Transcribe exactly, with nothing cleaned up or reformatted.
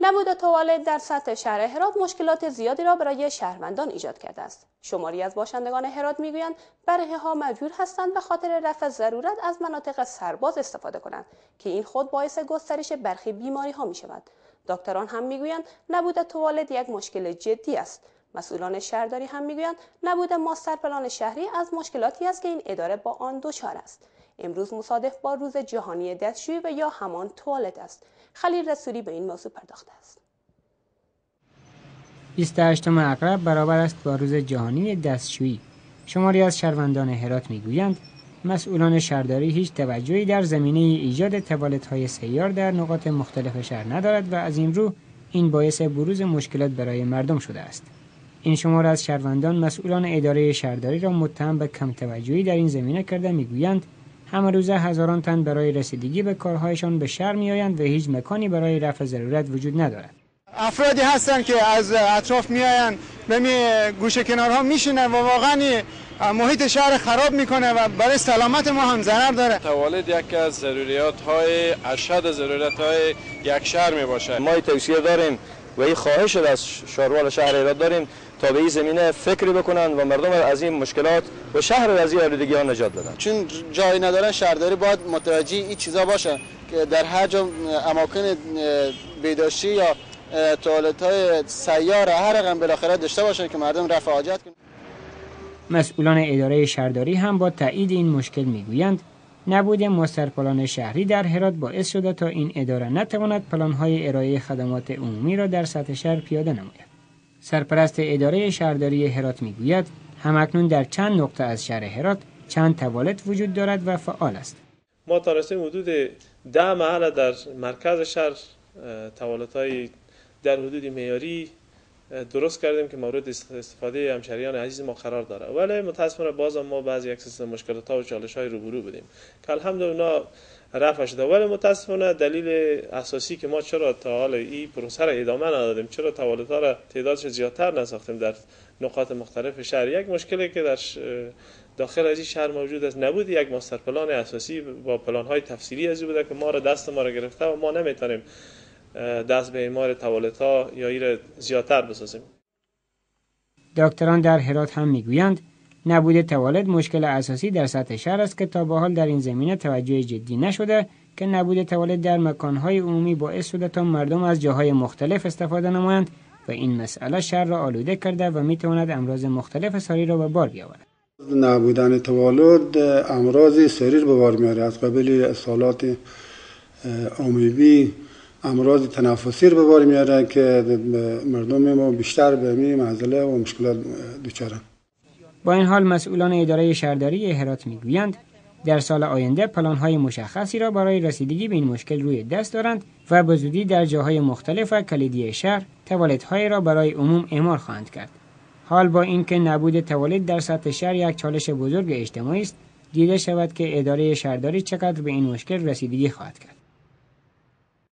نبود توالت در سطح شهر هرات مشکلات زیادی را برای شهروندان ایجاد کرده است. شماری از باشندگان هرات میگویند برهه‌ها مجبور هستند به خاطر رفع ضرورت از مناطق سرباز استفاده کنند که این خود باعث گسترش برخی بیماری‌ها می‌شود. دکتران هم میگویند نبود توالت یک مشکل جدی است. مسئولان شهرداری هم میگویند نبود ماستر پلان شهری از مشکلاتی است که این اداره با آن دچار است. امروز مصادف با روز جهانی دستشویی و یا همان توالت است. خلیل رسولی به این موضوع پرداخته است. بیست و هشتم اکرب برابر است با روز جهانی دستشویی. شماری از شهروندان هرات میگویند مسئولان شهرداری هیچ توجهی در زمینه ایجاد توالت‌های سیار در نقاط مختلف شهر ندارد و از این رو این باعث بروز مشکلات برای مردم شده است. این شمار از شهروندان مسئولان اداره شهرداری را متهم به کم توجهی در این زمینه کرده میگویند همه روزه هزاران تن برای رسیدگی به کارهایشان به شهر میآیند و هیچ مکانی برای رفع ضرورت وجود ندارد. افرادی هستند که از اطراف میآیند به می گوشه کنارها میشینن و واقعا محیط شهر خراب میکنه و برای سلامت ما هم ضرر داره. توالت یکی از ضروریات های اشد ضرورت های یک شهر می باشه. ما توصیه داریم و این خواهش از شهروال شهر هرات داریم تا به این زمینه فکری بکنن و مردم از این مشکلات و شهر از این آلودگی ها نجات بدن. چون جایی ندارن شهرداری باید متوجه این چیزا باشه که در هر جا اماکن بهداشتی یا توالت های سیار هر رقم بالاخره داشته باشن که مردم رفع حاجت کنن. مسئولان اداره شهرداری هم با تایید این مشکل میگویند نبود ماستر پلان شهری در هرات باعث شده تا این اداره نتواند پلان‌های ارائه خدمات عمومی را در سطح شهر پیاده نماید. سرپرست اداره شهرداری هرات میگوید همکنون در چند نقطه از شهر هرات چند توالت وجود دارد و فعال است. ما تا رسیم حدود ده محله در مرکز شهر توالت‌های در حدود معیاری درست کردیم که مورد استفاده همشهریان عزیز ما قرار داره، ولی متاسفانه باز ما بعضی یک سلسله مشکلات و چالش‌های روبرو بودیم که الحمدلله رفع شده، ولی متاسفانه دلیل اساسی که ما چرا تا حال این پروسه را ادامه ندادیم، چرا توالت‌ها را تعدادش زیادتر نساختیم در نقاط مختلف شهر، یک مشکلی که در داخل از این شهر موجود است نبود یک ماستر پلان اساسی با پلان‌های تفصیلی از بوده که ما را دست ما را گرفته و ما نمیتونیم دست به اعمار توالت‌ها یا این زیادتر بسازیم. دکتران در هرات هم میگویند نبود توالت مشکل اساسی در سطح شهر است که تا به حال در این زمینه توجه جدی نشده که نبود توالت در مکان‌های عمومی باعث شده تا مردم از جاهای مختلف استفاده نمایند و این مسئله شهر را آلوده کرده و میتواند امراض مختلف ساری را به بار بیاورد. نبودن توالت امراض ساری به بار میاره، از قبیل اسهالات عمومی امراض تنفسی رو به بار میاره که مردم ما بیشتر به این معضله و مشکلات دچارن. با این حال مسئولان اداره شهرداری هرات میگویند در سال آینده پلان‌های مشخصی را برای رسیدگی به این مشکل روی دست دارند و به زودی در جاهای مختلف و کلیدی شهر توالت‌های را برای عموم اعمار خواهند کرد. حال با اینکه نبود توالت در سطح شهر یک چالش بزرگ اجتماعی است، دیده شود که اداره شهرداری چقدر به این مشکل رسیدگی خواهد کرد.